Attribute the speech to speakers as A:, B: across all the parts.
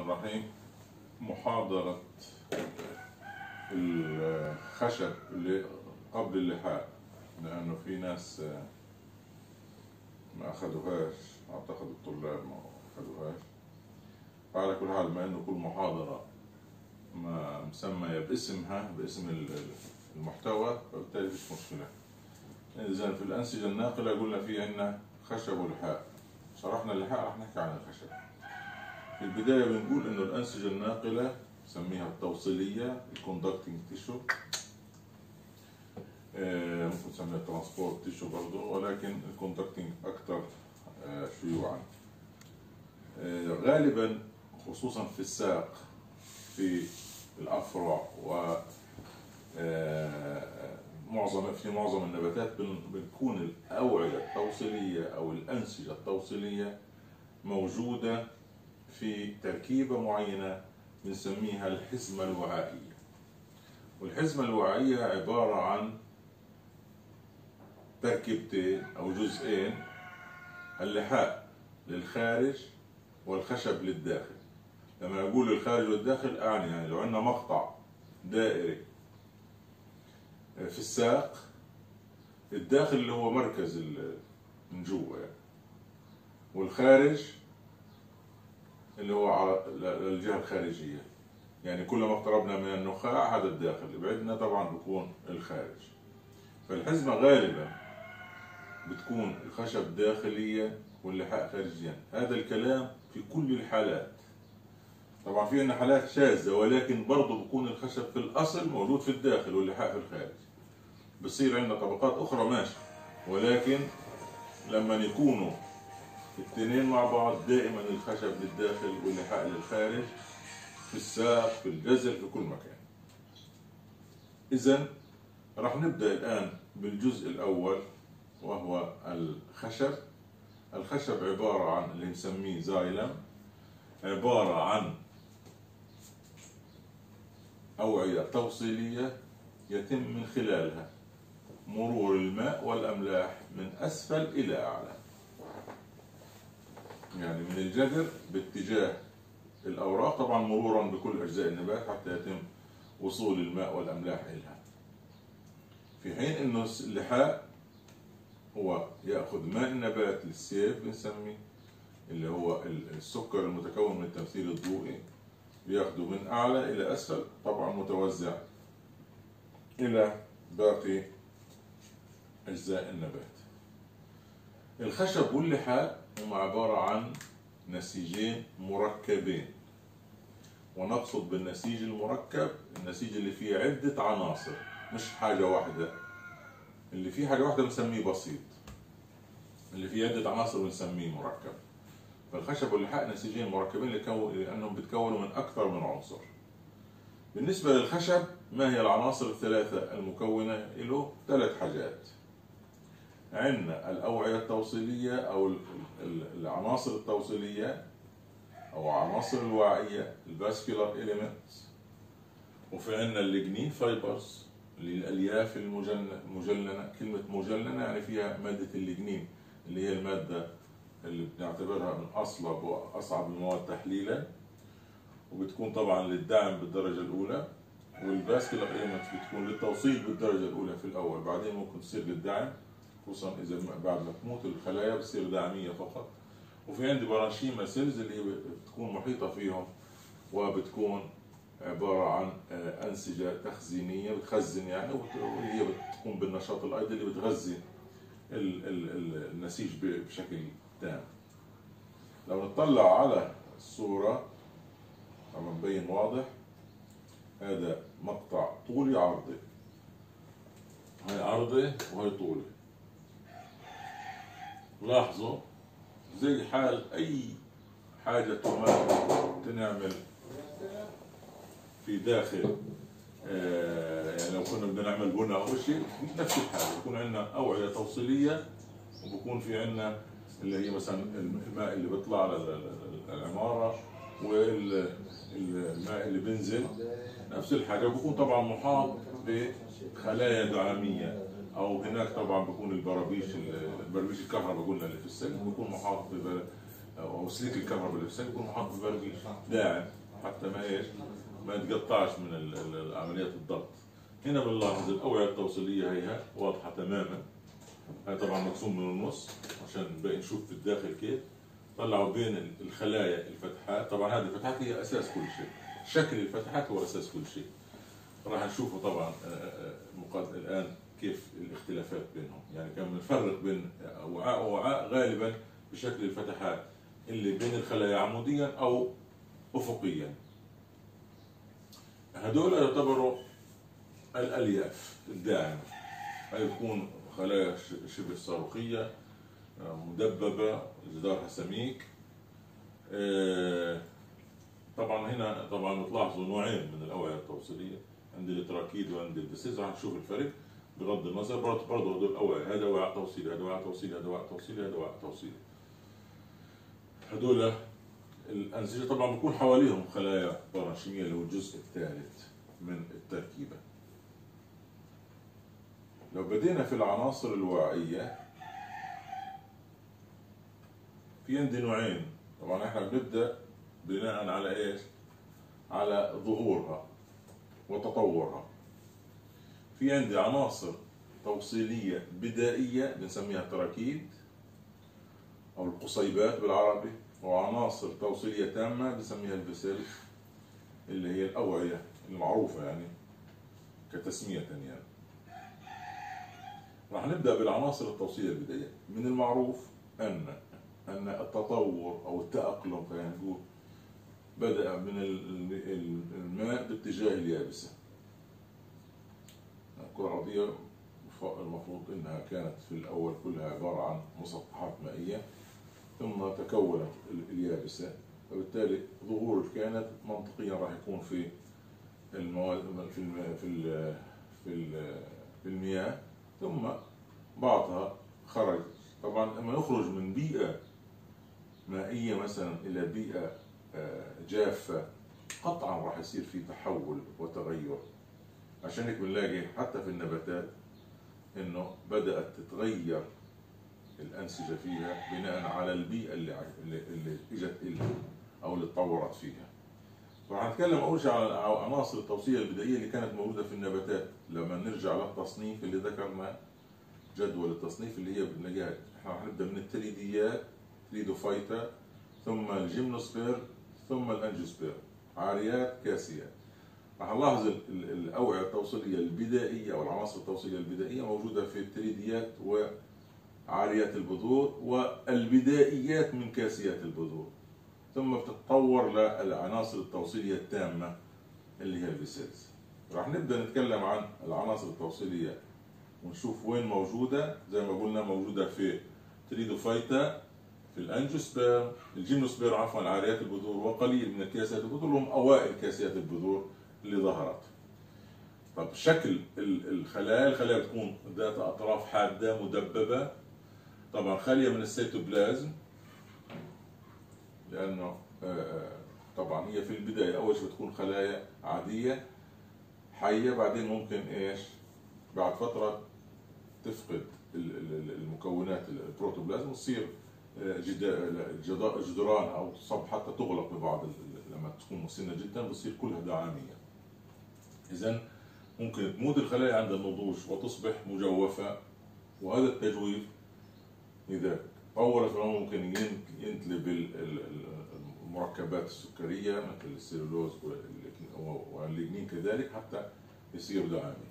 A: الرحيم. محاضرة الخشب اللي قبل اللحاء، لأنه في ناس ما أخذوهاش، أعتقد الطلاب ما أخذوهاش. فعلى كل حال، بما إنه كل محاضرة ما مسمية باسمها، باسم المحتوى، فبالتالي مفيش مشكلة. إذا في الأنسجة الناقلة قلنا في عندنا خشب ولحاء. شرحنا اللحاء، رح نحكي عن الخشب. في البداية بنقول إنه الأنسجة الناقلة نسميها التوصيلية، الكوندكتنج تيشو، ممكن نسميها ترانسبورت تيشو برضه، ولكن الكوندكتنج أكثر شيوعا. غالبا خصوصا في الساق، في الأفرع، و معظم النباتات بتكون الأوعية التوصيلية أو الأنسجة التوصيلية موجودة في تركيبة معينة بنسميها الحزمة الوعائية. والحزمة الوعائية عبارة عن تركيبتين أو جزئين، اللحاء للخارج والخشب للداخل. لما أقول الخارج والداخل أعني يعني لو عندنا مقطع دائري في الساق، الداخل اللي هو مركز من جوا يعني، والخارج اللي هو على الجهة الخارجية، يعني كلما اقتربنا من النخاع هذا الداخل، بعدنا طبعا بيكون الخارج. فالحزمة غالبا بتكون الخشب داخليا واللحاء خارجيا. هذا الكلام في كل الحالات. طبعا في عندنا حالات شاذة، ولكن برضه بيكون الخشب في الأصل موجود في الداخل واللحاء في الخارج. بصير عندنا طبقات أخرى ماشي، ولكن لما يكونوا الاثنين مع بعض دائما الخشب للداخل واللحاء للخارج، في الساق، في الجزل، في كل مكان. إذن راح نبدأ الآن بالجزء الأول، وهو الخشب. الخشب عبارة عن اللي نسميه زايلم، عبارة عن أوعية توصيلية يتم من خلالها مرور الماء والأملاح من أسفل إلى أعلى، يعني من الجذر باتجاه الأوراق، طبعا مرورا بكل أجزاء النبات حتى يتم وصول الماء والأملاح إليها. في حين أنه اللحاء هو يأخذ ماء النبات للسيف، بنسميه اللي هو السكر المتكون من التمثيل الضوئي، بياخده من أعلى إلى أسفل، طبعا متوزع إلى باقي أجزاء النبات. الخشب واللحاء هم عبارة عن نسيجين مركبين، ونقصد بالنسيج المركب النسيج اللي فيه عدة عناصر، مش حاجة واحدة. اللي فيه حاجة واحدة بنسميه بسيط، اللي فيه عدة عناصر بنسميه مركب. فالخشب واللحاء نسيجين مركبين لأنهم بيتكونوا من أكثر من عنصر. بالنسبة للخشب، ما هي العناصر الثلاثة المكونة له؟ 3 حاجات. عندنا الأوعية التوصيلية أو العناصر التوصيلية أو عناصر الوعائية، الفاسكولار إليمنتس، وفي عندنا الليجنين فايبرز اللي الألياف المجلنة. كلمة مجلنة يعني فيها مادة الليجنين، اللي هي المادة اللي بنعتبرها من أصلب وأصعب المواد تحليلا، وبتكون طبعا للدعم بالدرجة الأولى. والفاسكولار إليمنتس بتكون للتوصيل بالدرجة الأولى في الأول، بعدين ممكن تصير للدعم، خصوصا إذا بعد ما تموت الخلايا بتصير دعمية فقط. وفي عندي برانشيما سيلز اللي هي بتكون محيطة فيهم، وبتكون عبارة عن أنسجة تخزينية، بتخزن يعني، وهي بتقوم بالنشاط الأيضي اللي بتغذي النسيج بشكل تام. لو نطلع على الصورة طبعا مبين واضح، هذا مقطع طولي عرضي، هاي عرضي وهي طولي. لاحظوا زي حال أي حاجة تنعمل في داخل، يعني لو كنا بدنا نعمل بناء أو شيء، نفس الحاجة. بيكون عندنا أوعية توصيلية، وبكون في عندنا اللي هي مثلا الماء اللي بيطلع للعمارة والماء اللي بينزل، نفس الحاجة. وبكون طبعا محاط بخلايا دعامية، أو هناك طبعا بكون البرابيش الكهرباء قلنا اللي في السلك، بكون محاط او سلك الكهرباء اللي في السقف يكون محاط ببرغي داعم حتى ما ايش ما يتقطعش من عمليات الضغط. هنا بنلاحظ الاوعيه التوصيليه هيها واضحه تماما، هاي طبعا مقسوم من النص عشان نبقى نشوف في الداخل كيف. طلعوا بين الخلايا الفتحات، طبعا هذه الفتحات هي اساس كل شيء، شكل الفتحات هو اساس كل شيء. راح نشوفه طبعا الان كيف الاختلافات بينهم، يعني كان بنفرق بين وعاء ووعاء غالبا بشكل الفتحات اللي بين الخلايا عموديا او افقيا. هذول يعتبروا الالياف الداعمه، هي تكون خلايا شبه صاروخيه مدببه جدارها سميك. طبعا هنا طبعا بتلاحظوا نوعين من الاوعيه التوصيليه، عندي التراكيد وعندي الفيسز، راح نشوف الفرق بغض النظر. برضه هدول الاوعيه، هذا وعاء توصيلي، هذا وعاء توصيلي، هذا وعاء توصيلي، هذا وعاء توصيلي. هدول الانسجه طبعا بكون حواليهم خلايا برانشيميه اللي هو الجزء الثالث من التركيبه. لو بدينا في العناصر الوعائيه، في عندي نوعين. طبعا احنا بنبدا بناء على ايش؟ على ظهورها وتطورها. في عندي عناصر توصيليه بدائيه بنسميها تراكيب او القصيبات بالعربي، وعناصر توصيليه تامه بنسميها الفيسلز اللي هي الاوعيه المعروفه يعني كتسميه يعني. راح نبدا بالعناصر التوصيليه البدائيه. من المعروف ان التطور او التاقلم خلينا نقول بدأ من الماء باتجاه اليابسة. الكرة الأرضية المفروض أنها كانت في الأول كلها عبارة عن مسطحات مائية، ثم تكونت اليابسة، وبالتالي ظهور الكائنات منطقيا راح يكون في المواد في المياه، ثم بعضها خرج. طبعا لما يخرج من بيئة مائية مثلا إلى بيئة جافة قطعا راح يصير في تحول وتغير. عشان هيك بنلاقي حتى في النباتات انه بدأت تتغير الأنسجة فيها بناء على البيئة اللي اجت لها او اللي تطورت فيها. راح نتكلم اول شيء على عناصر التوصيل البدائية اللي كانت موجودة في النباتات. لما نرجع للتصنيف اللي ذكرنا جدول التصنيف اللي هي بنلاقيها، احنا راح نبدا من التريديات، تريدوفايتا، ثم الجيمنوسبير، ثم الانجيوسبير، عاريات كاسيات. راح نلاحظ الاوعيه التوصيليه البدائيه او العناصر التوصيليه البدائيه موجوده في التريديات وعاريات البذور والبدائيات من كاسيات البذور، ثم بتتطور للعناصر التوصيليه التامه اللي هي الفيسلز. راح نبدا نتكلم عن العناصر التوصيليه ونشوف وين موجوده. زي ما قلنا موجوده في تريدوفايتا، في الانجيوسبير، الجيمنوسبير عفوا، عاريات البذور، وقليل من كاسيات البذور هم اوائل كاسيات البذور اللي ظهرت. طب شكل الخلايا بتكون ذات اطراف حاده مدببه، طبعا خاليه من السيتوبلازم، لانه طبعا هي في البدايه اول شيء بتكون خلايا عاديه حيه، بعدين ممكن ايش بعد فتره تفقد المكونات البروتوبلازم وتصير جدران او صب حتى تغلق ببعض لما تكون مسنه جدا بتصير كلها دعاميه. اذا ممكن تموت الخلايا عند النضوج وتصبح مجوفه، وهذا التجويف اذا طورت ممكن ينتلي بالمركبات السكريه مثل السلولوز والليجنين كذلك حتى يصير دعامي.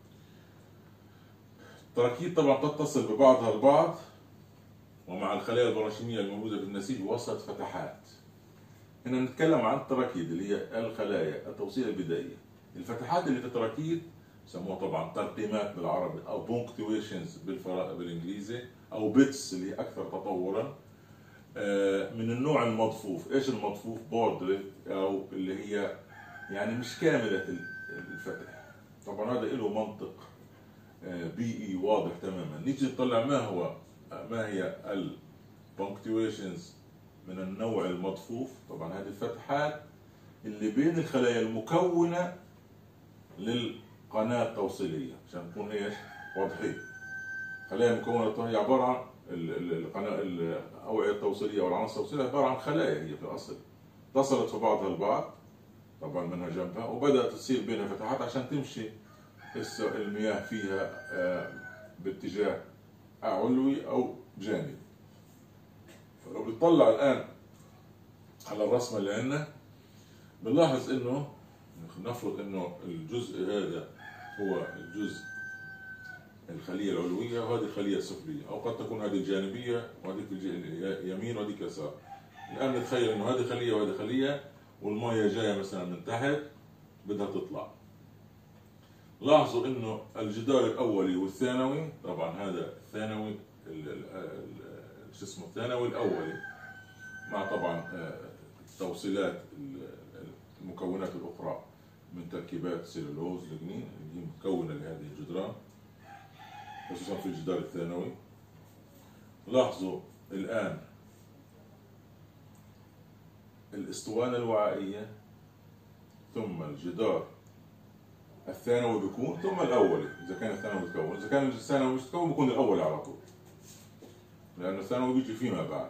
A: التراكيب طبعا تتصل ببعضها البعض ومع الخلايا البراشيميه الموجوده في النسيج وسط فتحات. هنا نتكلم عن التراكيب اللي هي الخلايا التوصيل البدائيه. الفتحات اللي في التراكيب يسموها طبعا ترقيمات بالعربي او بونكتويشنز بالانجليزي، او بيتس اللي هي اكثر تطورا، من النوع المضفوف. ايش المضفوف؟ بوردريت، او اللي هي يعني مش كامله الفتح. طبعا هذا له منطق بيئي واضح تماما. نيجي نطلع ما هي البونكتويشنز من النوع المضفوف. طبعا هذه الفتحات اللي بين الخلايا المكونه للقناه التوصيليه، عشان نكون ايش واضحين. خلايا مكونه هي عباره عن الأوعية التوصيلية والعناصر التوصيلية عبارة عن خلايا هي في الأصل، اتصلت في بعضها البعض طبعا منها جنبها، وبدأت تصير بينها فتحات عشان تمشي المياه فيها باتجاه علوي أو جانبي. فلو بنطلع الآن على الرسمة اللي عندنا بنلاحظ إنه نفرض إنه الجزء هذا هو الجزء الخلية العلوية وهذه الخلية السفلية، أو قد تكون هذه الجانبية وهذيك يمين وهذيك يسار. الآن نتخيل إنه هذه خلية وهذه خلية والمية جاية مثلا من تحت بدها تطلع. لاحظوا إنه الجدار الأولي والثانوي، طبعا هذا الثانوي شو اسمه الثانوي الأولي مع طبعا التوصيلات المكونات الأخرى من تركيبات سيلولوز لجنين اللي هي مكونة لهذه الجدران، خصوصا في الجدار الثانوي. لاحظوا الآن الاسطوانة الوعائية ثم الجدار الثانوي بيكون ثم الأولي إذا كان الثانوي متكون، إذا كان الثانوي مش متكون بيكون الأولي على طول، لأن الثانوي بيجي فيما بعد.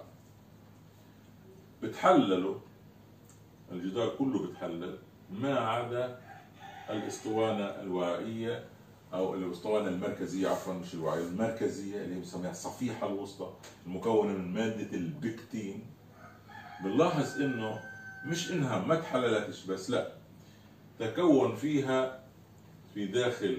A: بتحللوا الجدار كله بتحلل ما عدا الاسطوانة الوعائية أو الاسطوانة المركزية، عفوا مش الوعائية، المركزية اللي بنسميها الصفيحة الوسطى المكونة من مادة البكتين. بنلاحظ إنه مش إنها ما تحللتش بس، لا، تكون فيها في داخل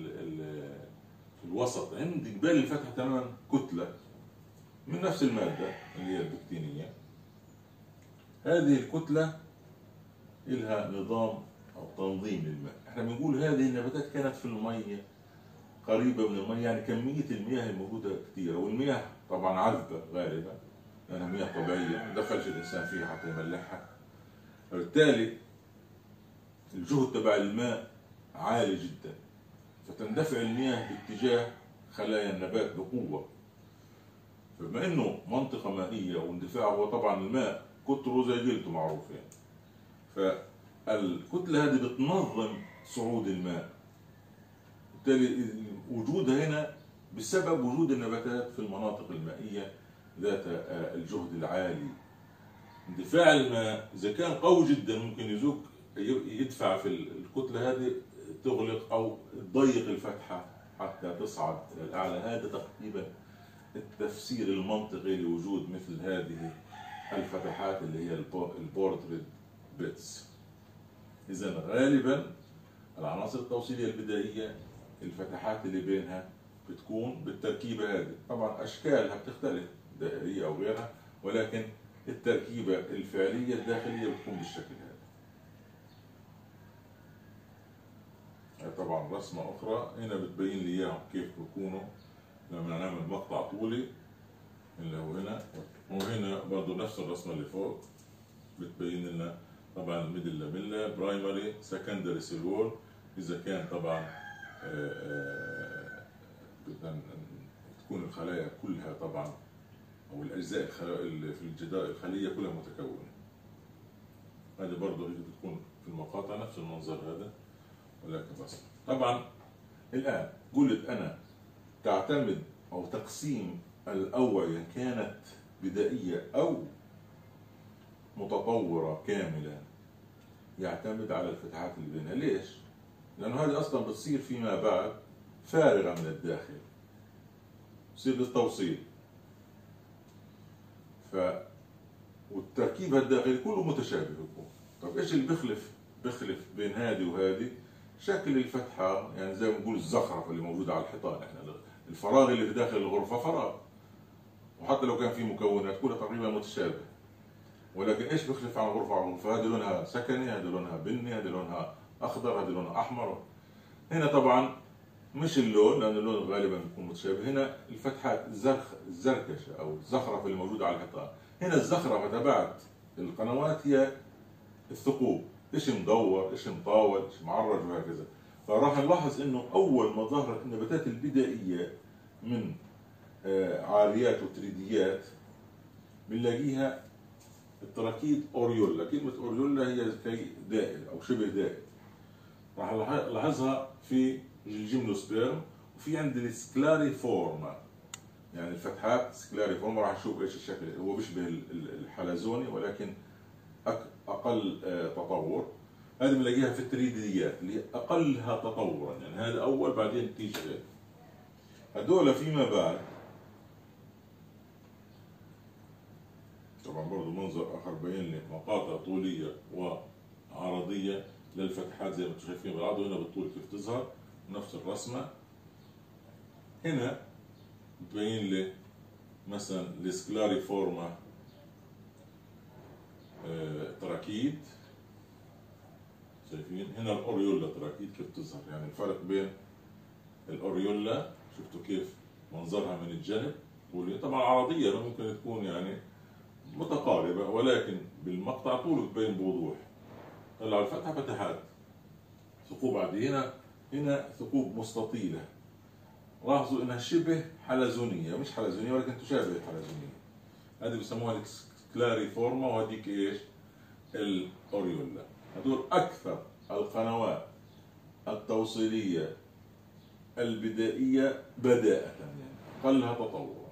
A: الوسط عند قبال الفتحة تماما كتلة من نفس المادة اللي هي البكتينية. هذه الكتلة إلها نظام أو تنظيم للماء. احنا بنقول هذه النباتات كانت في المية قريبة من المية، يعني كمية المياه الموجودة كثيرة، والمياه طبعا عذبة غالبا لأنها مياه طبيعية ما دخلش الإنسان فيها حتى يملحها، فبالتالي الجهد تبع الماء عالي جدا، فتندفع المياه باتجاه خلايا النبات بقوة. فبما انه منطقة مائية واندفاعه هو طبعا الماء كتره زي قلته معروف يعني، فالكتلة هذه بتنظم صعود الماء، بالتالي وجودها هنا بسبب وجود النباتات في المناطق المائية ذات الجهد العالي. اندفاع الماء إذا كان قوي جدا ممكن يدفع في الكتلة هذه تغلق أو تضيق الفتحة حتى تصعد إلى الأعلى. هذا تقريبا التفسير المنطقي لوجود مثل هذه الفتحات اللي هي البورتريد بيتس. إذا غالبا العناصر التوصيلية البدائية الفتحات اللي بينها بتكون بالتركيبة هذه، طبعا أشكالها بتختلف دائرية أو غيرها، ولكن التركيبة الفعلية الداخلية بتكون بالشكل هذا. طبعا رسمة أخرى هنا بتبين لي إياهم كيف بيكونوا لما نعمل مقطع طولي اللي هو هنا، وهنا برضه نفس الرسمة اللي فوق بتبين لنا طبعا الميدل لاميلا برايمري سكندري سيل وول. إذا كان طبعا بدنا تكون الخلايا كلها طبعا أو الأجزاء اللي في الجدار الخلية كلها متكونة. هذه برضه هي بتكون في المقاطع نفس المنظر هذا، ولكن بس طبعا الآن قلت أنا تعتمد أو تقسيم الأوعية كانت بدائية أو متطورة كاملة يعتمد على الفتحات اللي بينها. ليش؟ لأنه هذه أصلا بتصير فيما بعد فارغة من الداخل، بتصير للتوصيل، والتركيب الداخلي كله متشابه يكون. طب إيش اللي بيخلف بين هذه وهذه؟ شكل الفتحة، يعني زي ما بنقول الزخرفة اللي موجودة على الحيطان، يعني الفراغ اللي في داخل الغرفة فراغ، وحتى لو كان في مكونات كلها تقريبا متشابهة، ولكن ايش بيختلف عن غرفة عن غرفة؟ هذه لونها سكني، هذه لونها بني، هذه لونها أخضر، هذه لونها أحمر. هنا طبعا مش اللون لأن اللون غالبا بيكون متشابه، هنا الفتحات الزركشة أو الزخرفة اللي موجودة على الحيطان. هنا الزخرفة تبعت القنوات هي الثقوب، ايش مدور، ايش مطاول، ايش معرج وهكذا. فراح نلاحظ انه اول ما ظهرت النباتات البدائيه من عاريات وتريديات بنلاقيها التراكيب اوريولا. كلمه اوريولا هي زي دائر او شبه دائر، راح نلاحظها في الجيمنوسبيرم، وفي عند السكلاري فورما يعني الفتحات سكلاريفورم راح نشوف ايش الشكل، هو بيشبه الحلزوني ولكن اقل تطور. هذه بنلاقيها في التريديات اللي اقلها تطورا، يعني هذا اول بعدين تيجي غير. هذول فيما بعد طبعا برضه منظر اخر بين لي مقاطع طوليه وعرضيه للفتحات زي ما انتم شايفين بالعرض، وهنا بالطول كيف تظهر نفس الرسمه. هنا بتبين لي مثلا السكلاريفورما تراكيد، شايفين هنا الاوريولا تراكيد كيف تظهر، يعني الفرق بين الاوريولا شفتوا كيف منظرها من الجانب، طبعا عرضيه ممكن تكون يعني متقاربه ولكن بالمقطع طوله تبين بوضوح. طلعوا الفتحه فتحات ثقوب عاديه، هنا ثقوب مستطيله، لاحظوا انها شبه حلزونيه، مش حلزونيه ولكن تشابه الحلزونيه. هذه بسموها السكلاريفورما وهذيك ايش؟ الاوريولا. هذول اكثر القنوات التوصيليه البدائيه بداءة، يعني اقلها تطورا.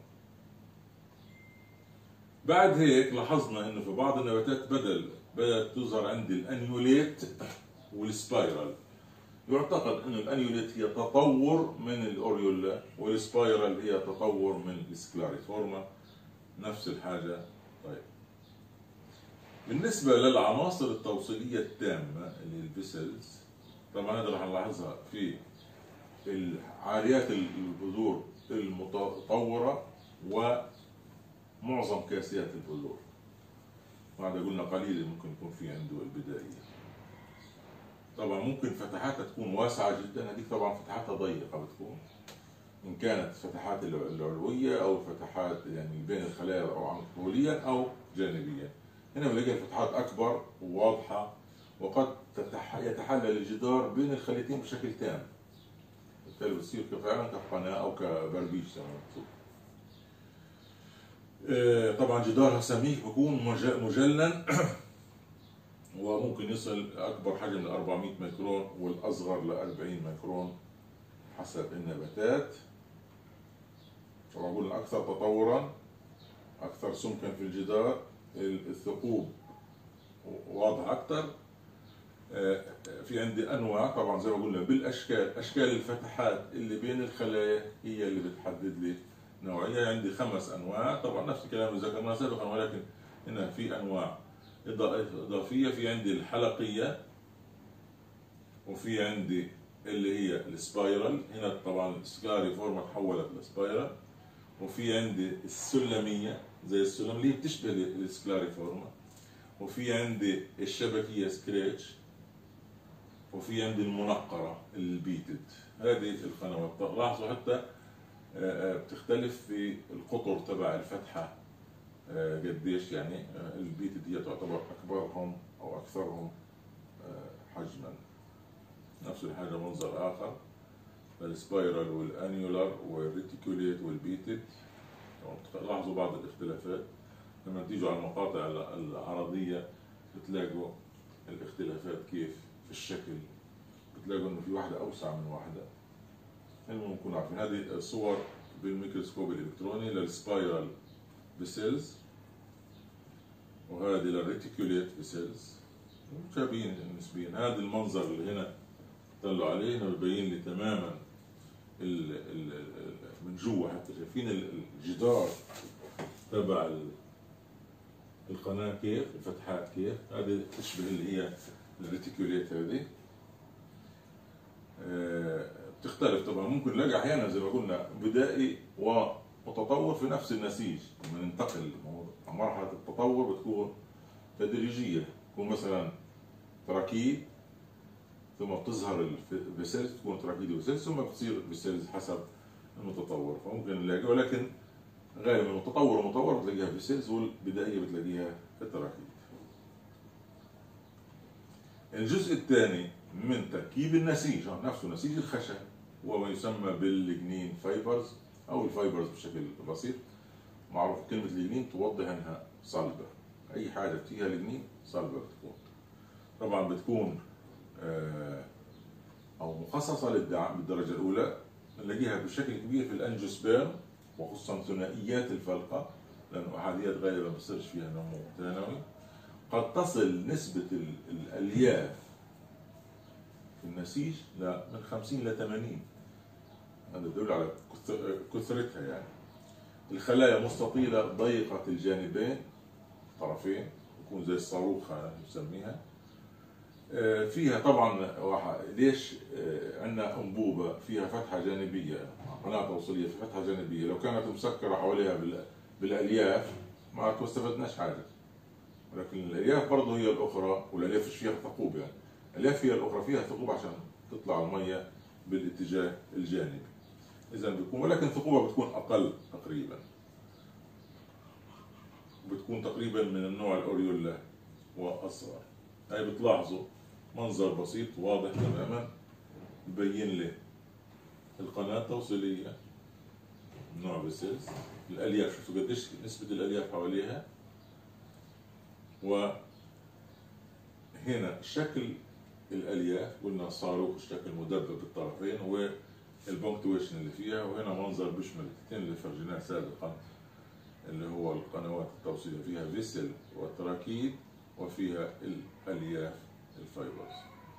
A: بعد هيك لاحظنا انه في بعض النباتات بدات تظهر عندي الانيوليت والسبايرال. يعتقد انه الانيوليت هي تطور من الاوريولا والسبايرال هي تطور من السكلاريفورما، نفس الحاجه. طيب بالنسبه للعناصر التوصيليه التامه اللي هي الفيسلز، طبعا هذا راح نلاحظها في عاليات البذور المتطوره ومعظم كاسيات البذور. وهذا قلنا قليل ممكن يكون في عنده البدائيه. طبعا ممكن فتحاتها تكون واسعه جدا، هذيك طبعا فتحاتها ضيقه بتكون، ان كانت فتحات العلويه او فتحات يعني بين الخلايا او طوليا او جانبيا. هنا بنلاقي الفتحات اكبر وواضحه، وقد يتحلل الجدار بين الخليتين بشكل تام، بالتالي بتصير فعلا كقناه او كبربيش زي ما مكتوب. طبعا جدارها سميك بكون مجلن وممكن يصل اكبر حجم ل 400 ميكرون والاصغر ل 40 ميكرون حسب النباتات. طبعا قلنا اكثر تطورا اكثر سمكا في الجدار، الثقوب واضحه اكثر. في عندي انواع طبعا زي ما قلنا بالاشكال، اشكال الفتحات اللي بين الخلايا هي اللي بتحدد لي نوعيه. عندي 5 انواع، طبعا نفس الكلام اللي ذكرناه سابقا ولكن هنا في انواع اضافيه. في عندي الحلقيه، وفي عندي اللي هي السبايرال، هنا طبعا السكلاريفورما تحولت لسبايرال. وفي عندي السلميه زي السلم اللي بتشبه السكلاريفورما. وفي عندي الشبكيه سكريتش. وفي عندي المنقره البيتد. هذه القنوات لاحظوا حتى بتختلف في القطر تبع الفتحه قديش، يعني البيتد هي تعتبر اكبرهم او اكثرهم حجما. نفس الحاجه منظر اخر السبايرال والانيولار والريتيكوليت والبيتد. لاحظوا بعض الاختلافات لما تيجوا على المقاطع العرضيه بتلاقوا الاختلافات كيف في الشكل، بتلاقوا انه في واحده اوسع من واحده. المهم نكون عارفين هذه صور بالميكروسكوب الالكتروني للسبايرال بسيلز وهذه للريتيكوليت بسيلز مشابهين نسبيا. هذا المنظر اللي هنا طلعوا عليه هنا ببين لي تماما من جوا، حتى شايفين الجدار تبع القناه كيف، الفتحات كيف. هذه تشبه اللي هي الريتيكوليت. هذه بتختلف طبعا، ممكن نلاقي احيانا زي ما قلنا بدائي ومتطور في نفس النسيج. لما ننتقل مرحله التطور بتكون تدريجيه، تكون مثلا تراكيب ثم بتظهر الفيسلز، تكون تراكيد وفيسلز ثم بتصير فيسلز حسب المتطور. فممكن نلاقي، ولكن غالبا المتطور ومطور بتلاقيها فيسلز والبدائيه بتلاقيها التراكيب. الجزء الثاني من تركيب النسيج نفسه نسيج الخشب هو ما يسمى بالليجنين فايبرز او الفايبرز بشكل بسيط. معروف كلمه ليجنين توضح انها صلبه، اي حاجه فيها ليجنين صلبه بتكون. طبعا بتكون او مخصصه للدعم بالدرجه الاولى، نلاقيها بشكل كبير في الانجيوسبيرم وخصوصا ثنائيات الفلقة، لأنه أحاديات غالبا ما بصيرش فيها نمو ثانوي، قد تصل نسبة الألياف في النسيج من 50 ل 80. هذا يدل على كثرتها يعني. الخلايا مستطيلة ضيقة الجانبين طرفين، تكون زي الصاروخة نسميها. فيها طبعا ليش عندنا أنبوبة فيها فتحة جانبية، قناة توصيلية في فتحة جانبية، لو كانت مسكرة حواليها بالألياف ما استفدناش حاجة. ولكن الألياف برضه هي الأخرى، والألياف مش فيها ثقوب يعني، الألياف هي الأخرى فيها ثقوب عشان تطلع المية بالاتجاه الجانبي. إذا بيكون، ولكن ثقوبها بتكون أقل تقريبا، بتكون تقريبا من النوع الأوريولا وأصغر. هاي بتلاحظوا منظر بسيط واضح تماما يبين لي القناة التوصيلية نوع فيسلز، الألياف شوفوا قديش نسبة الألياف حواليها، وهنا شكل الألياف قلنا صاروخ الشكل مدبب بالطرفين والبونكتويشن اللي فيها، وهنا منظر بيشمل التين اللي فرجناه سابقا اللي هو القنوات التوصيلية، فيها فيسل وتراكيب وفيها الألياف الفايبرز.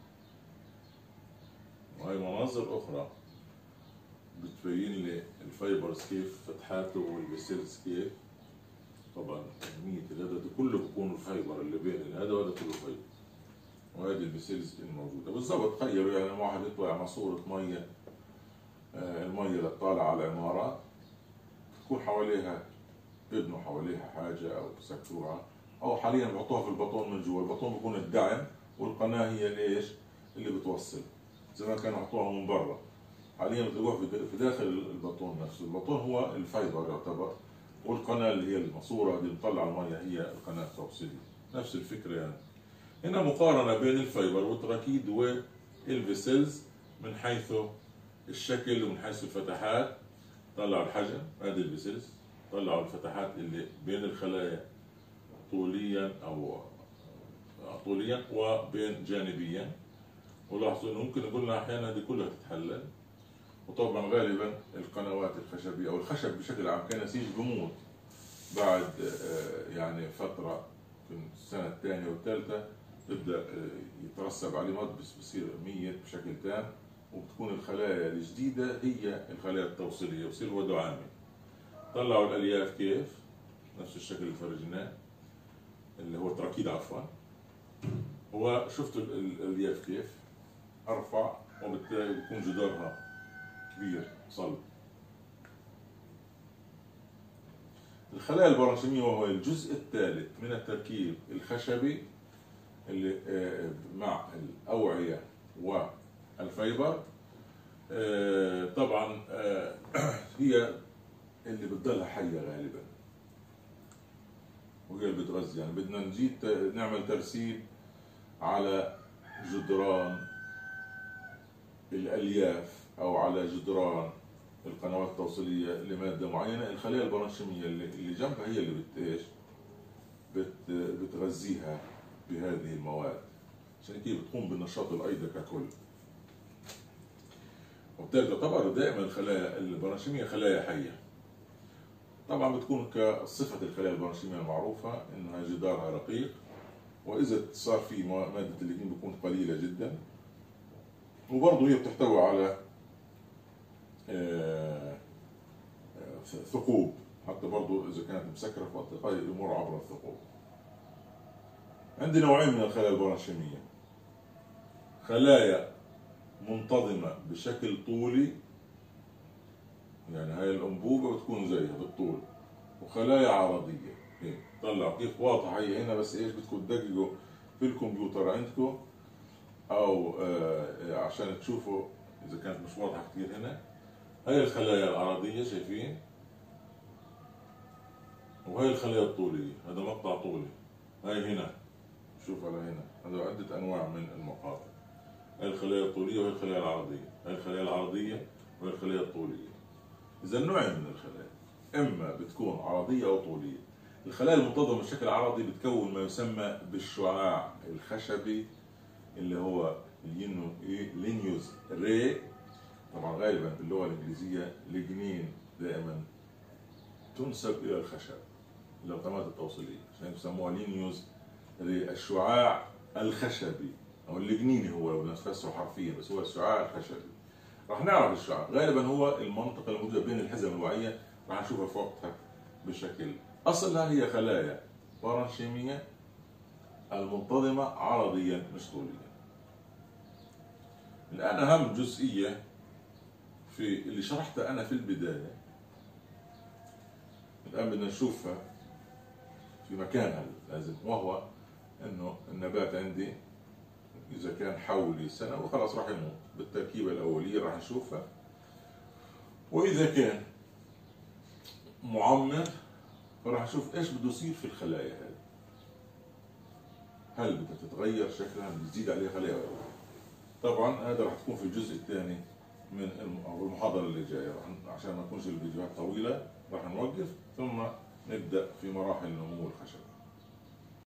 A: وهي مناظر أخرى بتبين لي الفايبرز كيف فتحاته والفيسلز كيف. طبعا كمية الهذا ده كله بيكون الفايبر اللي بين هذا وهذا كله فايبر، وهذه الفيسلز الموجودة بالضبط. تخيلوا يعني واحد يطلع ماسورة مية، المية اللي طالعة على العمارات تكون حواليها، بيبنوا حواليها حاجة أو بسكروها، أو حاليا بحطوها في البطون من جوا. البطون بيكون الدعم والقناة هي ليش اللي بتوصل. زمان كانوا يحطوها من برا، حاليا بتلاقوها في داخل البطون نفسه. البطون هو الفايبر يعتبر، والقناة اللي هي الماسورة اللي بتطلع المية هي القناة التوصيلية. نفس الفكرة يعني. هنا مقارنة بين الفايبر والتراكيد والفيسلز من حيث الشكل ومن حيث الفتحات. طلعوا الحجم، هذه الفيسلز، طلعوا الفتحات اللي بين الخلايا طوليا أو طوليا وبين جانبيا. ولاحظوا انه ممكن قلنا احيانا هذه كلها تتحلل. وطبعا غالبا القنوات الخشبيه او الخشب بشكل عام كنسيج بموت بعد يعني فتره، في السنه الثانيه والثالثه تبدا يترسب عليه مط، بس بصير ميت بشكل تام، وبتكون الخلايا الجديده هي الخلايا التوصيليه ويصير هو دعامي. طلعوا الالياف كيف، نفس الشكل اللي فرجناه اللي هو التراكيد عفوا. وشفتوا الالياف كيف ارفع، وبالتالي بيكون جدارها كبير صلب. الخلايا البرانشيمية وهو الجزء الثالث من التركيب الخشبي اللي مع الأوعية والفايبر، طبعا هي اللي بتضلها حية غالبا، وهي اللي بتغذي. يعني بدنا نجي نعمل ترسيب على جدران الألياف أو على جدران القنوات التوصيلية لمادة معينة، الخلايا البرانشيمية اللي جنبها هي اللي بتغذيها بهذه المواد، عشان كده بتقوم بالنشاط الأيضي ككل. وبالتالي تعتبر دائما الخلايا البرانشيمية خلايا حية. طبعا بتكون كصفة الخلايا البرانشيمية المعروفة إنها جدارها رقيق، وإذا صار في مادة الليجنين بتكون قليلة جدا، وبرضه هي بتحتوي على ثقوب، حتى برضه إذا كانت مسكرة في منطقة يمر عبر الثقوب. عندي نوعين من الخلايا البرانشيمية: خلايا منتظمة بشكل طولي، يعني هاي الأنبوبة بتكون زيها بالطول، وخلايا عرضية. هيك طلعوا كيف واضحة هي هنا، بس إيش بدكم تدققوا في الكمبيوتر عندكم أو عشان تشوفوا إذا كانت مش واضحة كتير. هنا هاي الخلايا العرضية شايفين، وهي الخلايا الطولية، هذا مقطع طولي. هاي هنا شوف على هنا، هذا عدة أنواع من المقاطع. هاي الخلايا الطولية وهي الخلايا العرضية، هاي الخلايا العرضية وهي الخلايا الطولية. إذا نوعين من الخلايا، إما بتكون عرضية أو طولية. الخلايا المنتظمة بشكل عرضي بتكون ما يسمى بالشعاع الخشبي اللي هو لينيوز ري. طبعا غالبا باللغة الإنجليزية ليجنين دائما تنسب إلى الخشب، الأقمات التوصيلية، عشان يسموها لينيوز، الشعاع الخشبي أو اللجنيني، هو لو نفسره حرفيا، بس هو الشعاع الخشبي. راح نعرف الشعاع غالبا هو المنطقة الموجودة بين الحزم الوعية، راح نشوفها في وقتها بشكل. أصلها هي خلايا بارنشيمية المنتظمة عرضيا مش طوليا. الآن أهم جزئية في اللي شرحتها أنا في البداية، الآن بدنا نشوفها في مكانها لازم، وهو إنه النبات عندي إذا كان حولي سنة وخلاص راح يموت بالتركيبة الأولية راح نشوفها، وإذا كان معمر فراح نشوف إيش بده يصير في الخلايا هذه، هل بدها تتغير شكلها، بتزيد عليها خلايا ولا لا. طبعا هذا راح تكون في الجزء الثاني من المحاضرة اللي جاية، عشان ما تكونش الفيديوهات طويلة راح نوقف ثم نبدأ في مراحل نمو الخشب.